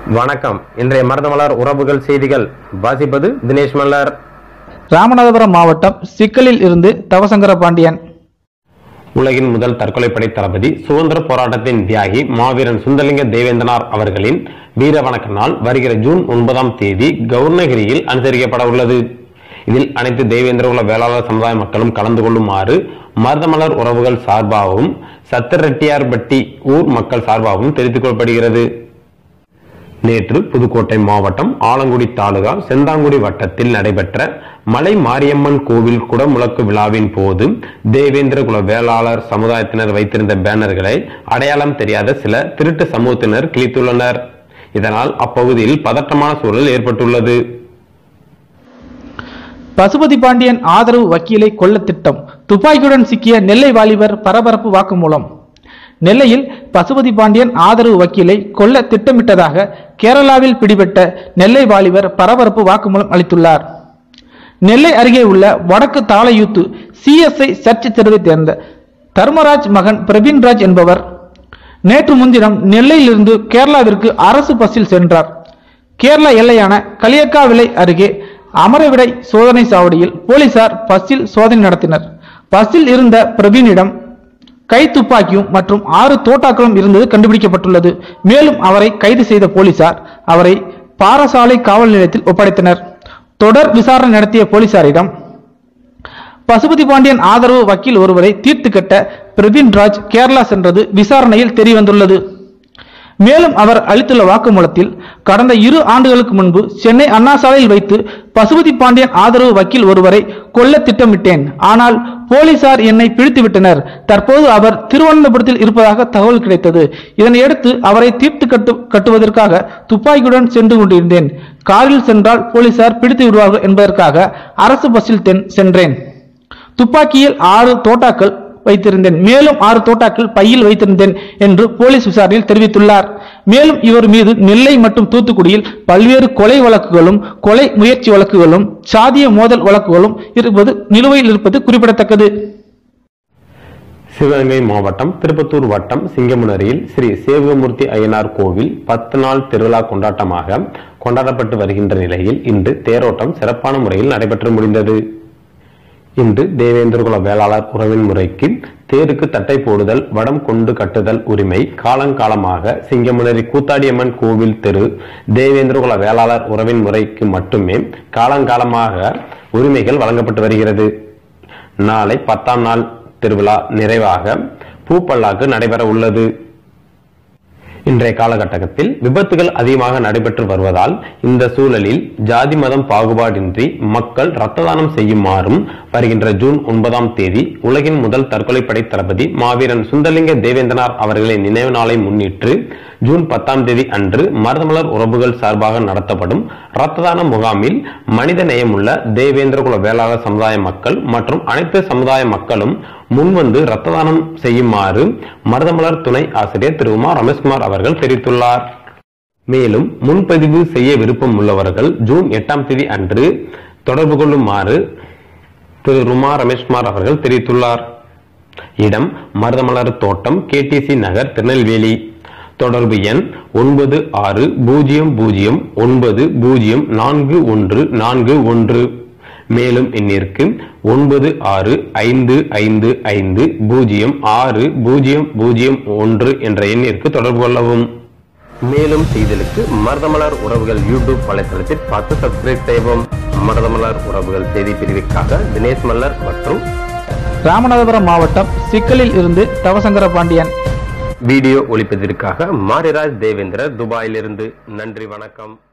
வணக்கம். இன்றைய மருதமலர் உறவுகள் செய்திகள் வாசிப்பது தினேஷ் மல்லர். ராமநாதபுரம் மாவட்டம் சிக்கலில் இருந்து தவசங்கர பாண்டியன். உலகின் முதல் தற்கொலைப்படை தளபதி, சுதந்திர போராட்டத்தின் தியாகி மாவீரன் சுந்தரலிங்க தேவேந்திரனார் அவர்களின் வீர வணக்க நாள் வருகிற ஜூன் 9ஆம் தேதி கவுர்ணகிரியில் அனுசரிக்கப்பட உள்ளது. இதில் அனைத்து தேவேந்திரகுல வேளாளர் சமுதாய மக்களும் கலந்து கொள்ளுமாறு மருதமலர் உறவுகள் சார்பாகவும் சத்திரெட்டியார்பட்டி ஊர் மக்கள் சார்பாகவும் தெரிவித்துக் கொள்ளப்படுகிறது. நேற்று புதுக்கோட்டை மாவட்டம் ஆலங்குடி தாலுகா செந்தாங்குடி வட்டத்தில் நடைபெற்ற மலை மாரியம்மன் கோவில் குடமுழக்கு விழாவின் போது தேவேந்திர குல வேளாளர் சமுதாயத்தினர் வைத்திருந்த பேனர்களை அடையாளம் தெரியாத சில திருட்டு சமூகத்தினர் கிழித்துள்ளனர். இதனால் அப்பகுதியில் பதற்றமான சூழல் ஏற்பட்டுள்ளது. பசுபதி பாண்டியன் ஆதரவு வக்கீலை கொல்ல திட்டம், துப்பாக்கியுடன் சிக்கிய நெல்லை வாலிபர் பரபரப்பு வாக்குமூலம். நெல்லையில் பசுபதி பாண்டியன் ஆதரவு வக்கீலை கொல்ல திட்டமிட்டதாக கேரளாவில் பிடிபட்ட நெல்லை வாலிபர் பரபரப்பு வாக்குமூலம் அளித்துள்ளார். நெல்லை அருகே உள்ள வடக்கு தாளையூத்து சிஎஸ்ஐ சர்ச் தெருவை சேர்ந்த தர்மராஜ் மகன் பிரவீன்ராஜ் என்பவர் நேற்று முன்தினம் நெல்லையிலிருந்து கேரளாவிற்கு அரசு பஸ்ஸில் சென்றார். கேரளா எல்லையான களியக்காவிளை அருகே அமரவிடை சோதனை சாவடியில் போலீசார் பஸ்ஸில் சோதனை நடத்தினர். பஸ்ஸில் இருந்த பிரவீனிடம் கை துப்பாக்கியும் மற்றும் 6 தோட்டாக்களும் இருந்தது கண்டுபிடிக்கப்பட்டுள்ளது. மேலும் அவரை கைது செய்த போலீசார் அவரை பாரசாலை காவல் நிலையத்தில் ஒப்படைத்தனர். தொடர் விசாரணை நடத்திய போலீசாரிடம் பசுபதி பாண்டியன் ஆதரவு வக்கீல் ஒருவரை தீர்த்து கட்ட பிரவீன்ராஜ் கேரளா சென்றது விசாரணையில் தெரியவந்துள்ளது. மேலும் அவர் அளித்துள்ள வாக்குமூலத்தில் கடந்த 2 ஆண்டுகளுக்கு முன்பு சென்னை அண்ணா சாலையில் வைத்து பசுபதி பாண்டியன் ஆதரவு வக்கீல் ஒருவரை கொல்ல திட்டமிட்டேன். ஆனால் போலீசார் என்னை பிடித்து விட்டனர். தற்போது அவர் திருவனந்தபுரத்தில் இருப்பதாக தகவல் கிடைத்தது. இதனையடுத்து அவரை தீர்த்து கட்டுவதற்காக துப்பாக்கியுடன் சென்று கொண்டிருந்தேன். காரில் சென்றால் போலீசார் பிடித்து விடுவார்கள் என்பதற்காக அரசு பஸ்ஸில் சென்றேன். துப்பாக்கியில் 6 தோட்டாக்கள் வைத்திருந்தேன். மேலும் 6 தோட்டாக்கள் பையில் வைத்திருந்தேன் என்று போலீஸ் விசாரணையில் தெரிவித்துள்ளார். மேலும் இவர் மீது நெல்லை மற்றும் தூத்துக்குடியில் பல்வேறு கொலை வழக்குகளும் கொலை முயற்சி வழக்குகளும் சாதிய மோதல் வழக்குகளும் நிலுவையில் இருப்பது குறிப்பிடத்தக்கது. சிவகங்கை மாவட்டம் திருப்பத்தூர் வட்டம் சிங்கமுனரியில் ஸ்ரீ சேவகமூர்த்தி அய்யனார் கோவில் 10 நாள் திருவிழா கொண்டாட்டமாக கொண்டாடப்பட்டு வருகின்ற நிலையில் இன்று தேரோட்டம் சிறப்பான முறையில் நடைபெற்று முடிந்தது. இன்று தேவேந்திரகுல வேளாளர் உறவின் முறைக்கு தேருக்கு தட்டை போடுதல், வடம் கொண்டு கட்டுதல் உரிமை காலங்காலமாக சிங்கமுனரி கூத்தாடியம்மன் கோவில் தெரு தேவேந்திரகுல வேளாளர் உறவின் முறைக்கு மட்டுமே காலங்காலமாக உரிமைகள் வழங்கப்பட்டு வருகிறது. நாளை 10ஆம் நாள் திருவிழா நிறைவாக பூப்பல்லாக்கு நடைபெற உள்ளது. இன்றைய காலகட்டத்தில் விபத்துகள் அதிகமாக நடைபெற்று வருவதால் இந்த சூழலில் ஜாதி மதம் பாகுபாடின்றி மக்கள் இரத்த தானம் செய்யுமாறும் வருகின்ற ஜூன் 9ஆம் தேதி உலகின் முதல் தற்கொலைப்படை தளபதி மாவீரன் சுந்தரலிங்க தேவேந்திரனார் அவர்களின் நினைவு நாளை முன்னிட்டு ஜூன் 10ஆம் தேதி அன்று மருதமலர் உறவுகள் சார்பாக நடத்தப்படும் இரத்த தான முகாமில் மனித நேயமுள்ள தேவேந்திரகுல வேளாளர் சமுதாய மக்கள் மற்றும் அனைத்து சமுதாய மக்களும் முன்வந்து இரத்த தானம் செய்யுமாறு மருதமலர் துணை ஆசிரியர் திரு உமா ரமேஷ்குமார் அவர்கள் தெரிவித்துள்ளார். மேலும் முன்பதிவு செய்ய விருப்பம் உள்ளவர்கள் ஜூன் 8ஆம் தேதி அன்று தொடர்பு கொள்ளுமாறு திரு உமா ரமேஷ்குமார் அவர்கள் தெரிவித்துள்ளார். இடம் மருதமலர் தோட்டம், கேடிசி நகர், திருநெல்வேலி. தொடர்பு எண் 9690904141. மேலும் எண்ணிற்கு 9655506001 என்ற எண்ணிற்கு தொடர்பு கொள்ளவும். மேலும் செய்திகளுக்கு மருதமலர் உறவுகள் யூடியூப் வலைத்தளத்தில் பார்த்து சப்ஸ்கிரைப் செய்வோம். மருதமலர் உறவுகள் செய்தி பிரிவுக்காக தினேஷ் மல்லர் மற்றும் ராமநாதபுரம் மாவட்டம் சிக்கலில் இருந்து தவசங்கர பாண்டியன். வீடியோ ஒளிப்பதற்காக மாரிராஜ் தேவேந்திரர், துபாயிலிருந்து. நன்றி, வணக்கம்.